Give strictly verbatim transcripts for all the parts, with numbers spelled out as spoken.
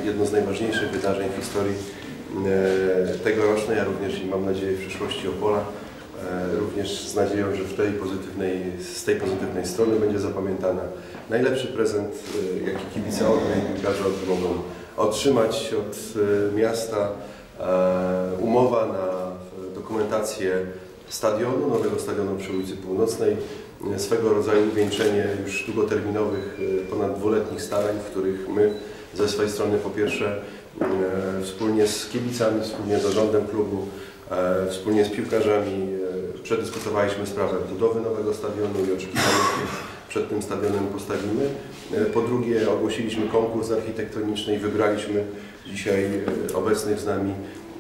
jedno z najważniejszych wydarzeń w historii tegorocznej, a również i mam nadzieję w przyszłości Opola. Również z nadzieją, że w tej pozytywnej, z tej pozytywnej strony będzie zapamiętana najlepszy prezent, jaki kibice Odry i piłkarze Odry mogą otrzymać od miasta. Umowa na dokumentację stadionu, nowego stadionu przy ulicy Północnej. Swego rodzaju wieńczenie już długoterminowych, ponad dwuletnich starań, w których my ze swojej strony po pierwsze wspólnie z kibicami, wspólnie z zarządem klubu, wspólnie z piłkarzami przedyskutowaliśmy sprawę budowy nowego stadionu i oczekiwania, jakie przed tym stadionem postawimy. Po drugie, ogłosiliśmy konkurs architektoniczny i wybraliśmy dzisiaj obecnych z nami,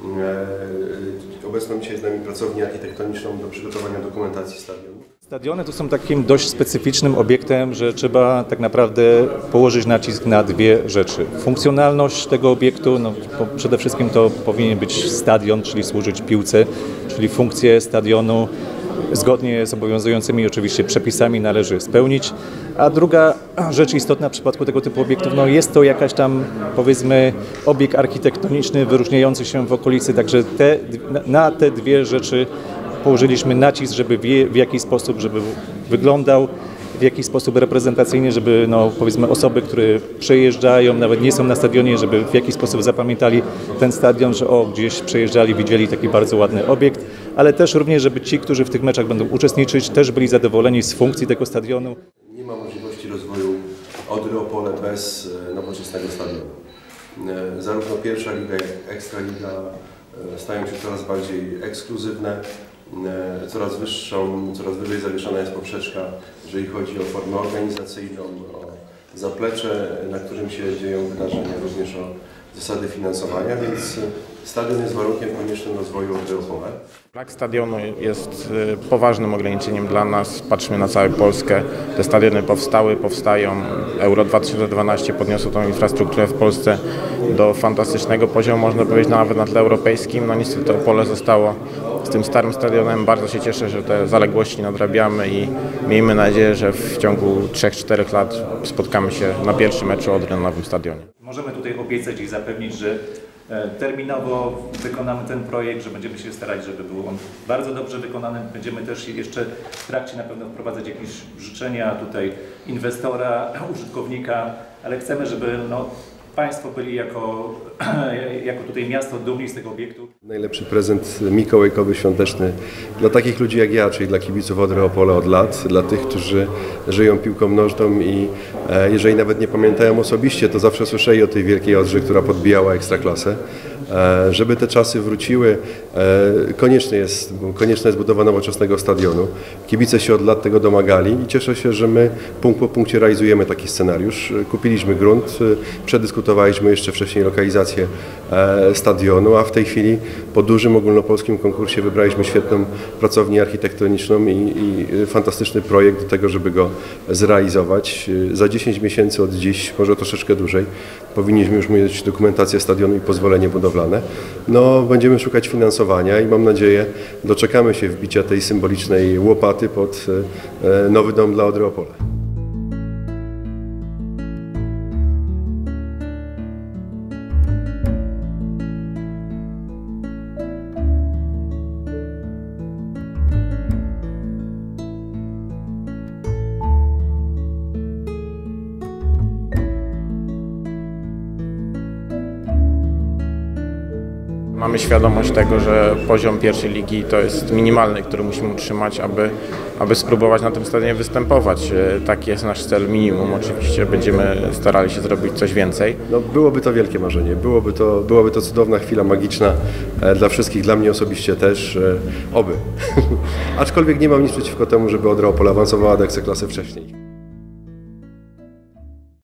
obecną dzisiaj z nami pracownię architektoniczną do przygotowania dokumentacji stadionu. Stadiony to są takim dość specyficznym obiektem, że trzeba tak naprawdę położyć nacisk na dwie rzeczy. Funkcjonalność tego obiektu, no, przede wszystkim to powinien być stadion, czyli służyć piłce, czyli funkcję stadionu zgodnie z obowiązującymi oczywiście przepisami należy spełnić. A druga rzecz istotna w przypadku tego typu obiektów, no jest to jakaś tam, powiedzmy, obiekt architektoniczny wyróżniający się w okolicy, także te, na te dwie rzeczy położyliśmy nacisk, żeby w, w jakiś sposób, żeby wyglądał w jakiś sposób reprezentacyjnie, żeby no, powiedzmy osoby, które przejeżdżają, nawet nie są na stadionie, żeby w jakiś sposób zapamiętali ten stadion, że o, gdzieś przejeżdżali, widzieli taki bardzo ładny obiekt, ale też również, żeby ci, którzy w tych meczach będą uczestniczyć, też byli zadowoleni z funkcji tego stadionu. Nie ma możliwości rozwoju Odry Opole bez nowoczesnego stadionu. Zarówno pierwsza liga, jak Ekstraliga stają się coraz bardziej ekskluzywne. Coraz wyższą, coraz wyżej zawieszona jest poprzeczka, jeżeli chodzi o formę organizacyjną, o zaplecze, na którym się dzieją wydarzenia, również o zasady finansowania, więc stadion jest warunkiem koniecznym rozwoju Odry Opole. Brak stadionu jest poważnym ograniczeniem dla nas. Patrzmy na całą Polskę. Te stadiony powstały, powstają. Euro dwa tysiące dwanaście podniosło tą infrastrukturę w Polsce do fantastycznego poziomu, można powiedzieć nawet na tle europejskim. No niestety Opole zostało z tym starym stadionem. Bardzo się cieszę, że te zaległości nadrabiamy i miejmy nadzieję, że w ciągu trzech czterech lat spotkamy się na pierwszym meczu Odry na nowym stadionie. Możemy tutaj obiecać i zapewnić, że terminowo wykonamy ten projekt, że będziemy się starać, żeby był on bardzo dobrze wykonany. Będziemy też jeszcze w trakcie na pewno wprowadzać jakieś życzenia tutaj inwestora, użytkownika, ale chcemy, żeby no, Państwo byli jako, jako tutaj miasto dumni z tego obiektu. Najlepszy prezent mikołajkowy, świąteczny dla takich ludzi jak ja, czyli dla kibiców Odry Opole od lat, dla tych, którzy żyją piłką nożną i e, jeżeli nawet nie pamiętają osobiście, to zawsze słyszeli o tej wielkiej Odrze, która podbijała Ekstraklasę. E, żeby te czasy wróciły, e, konieczne jest, konieczna jest budowa nowoczesnego stadionu. Kibice się od lat tego domagali i cieszę się, że my punkt po punkcie realizujemy taki scenariusz. Kupiliśmy grunt, przedyskutowaliśmy jeszcze wcześniej lokalizację e, stadionu, a w tej chwili po dużym ogólnopolskim konkursie wybraliśmy świetną pracownię architektoniczną i, i fantastyczny projekt do tego, żeby go zrealizować. Za dziesięć miesięcy od dziś, może troszeczkę dłużej, powinniśmy już mieć dokumentację stadionu i pozwolenie budowlane. No, będziemy szukać finansowania i mam nadzieję, doczekamy się wbicia tej symbolicznej łopaty pod e, nowy dom dla Odry Opole. Mamy świadomość tego, że poziom pierwszej ligi to jest minimalny, który musimy utrzymać, aby, aby spróbować na tym stadionie występować. Taki jest nasz cel minimum. Oczywiście będziemy starali się zrobić coś więcej. No, byłoby to wielkie marzenie, byłoby to, byłaby to cudowna chwila magiczna dla wszystkich, dla mnie osobiście też, oby. Aczkolwiek nie mam nic przeciwko temu, żeby Odra Opole awansowała do Ekstraklasy wcześniej.